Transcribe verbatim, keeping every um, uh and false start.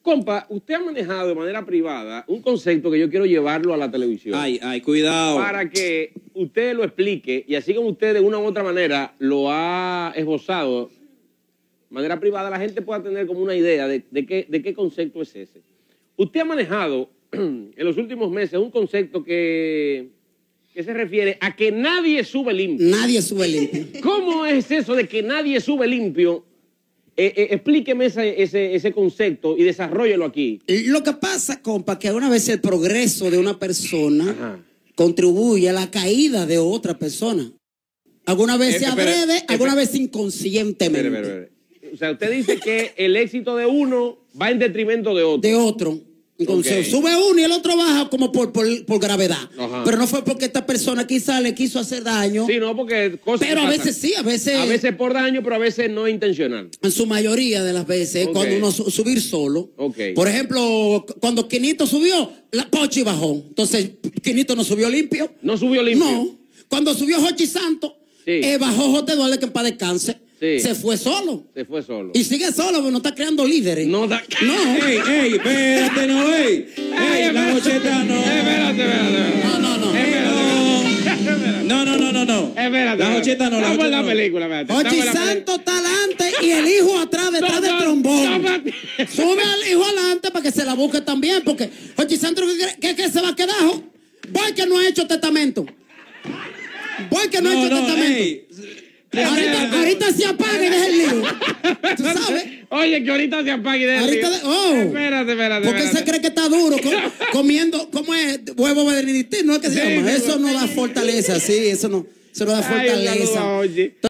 Compa, usted ha manejado de manera privada un concepto que yo quiero llevarlo a la televisión. Ay, ay, cuidado. Para que usted lo explique y así como usted de una u otra manera lo ha esbozado de manera privada, la gente pueda tener como una idea de, de, qué, de qué concepto es ese. Usted ha manejado en los últimos meses un concepto que, que se refiere a que nadie sube limpio. Nadie sube limpio. ¿Cómo es eso de que nadie sube limpio? Eh, eh, explíqueme ese, ese, ese concepto y desarróllelo aquí. Lo que pasa, compa, que alguna vez el progreso de una persona Ajá. contribuye a la caída de otra persona. Alguna vez Eh, se espera, adrede, espera. alguna vez inconscientemente. Espere, espere, espere. O sea, usted dice que el éxito de uno va en detrimento de otro. De otro. Entonces, Ok. sube uno y el otro baja como por, por, por gravedad. Ajá. Pero no fue porque esta persona quizá le quiso hacer daño. Sí, no, porque cosas Pero que a pasan. veces sí, a veces, A veces por daño, pero a veces no intencional. en su mayoría de las veces, Ok. cuando uno su- subir solo. Ok. Por ejemplo, cuando Quinito subió, la Pochi bajó. Entonces, Quinito no subió limpio. No subió limpio. No. Cuando subió Jochi Santos, Sí. eh, bajó Jote Duarte, que en paz descanse. Sí. Se fue solo. Se fue solo. Y sigue solo, pero no está creando líderes. No da... No. Ey, ey, espérate, no, ey. Ey, la Jocheta no. Espérate, espérate, espérate. No, no, no. Espérate. No, no, no, no, no. Espérate. La Jocheta no, la Estamos en Jocheta la no. película, espérate. Jochi Estamos en la Santos está adelante y el hijo atrás detrás No, del no, trombón. no, no. Sube al hijo adelante para que se la busque también, porque Jochi Santos, ¿qué, qué, qué se va a quedar? Voy que no ha hecho testamento. Voy que no, ha No, hecho no, testamento. ey. Ahorita, ahorita se apaga y deja el lío. ¿Tú sabes? Oye, que ahorita se apague de Ahorita de- oh. Espérate, espérate. Porque él se espérate. cree que está duro co- comiendo, ¿cómo es? Huevo benedictino, ¿no es que se Sí, llama? sí, Eso sí. no da fortaleza, sí, eso no, eso no da Ay, un saludo fortaleza. a Oye.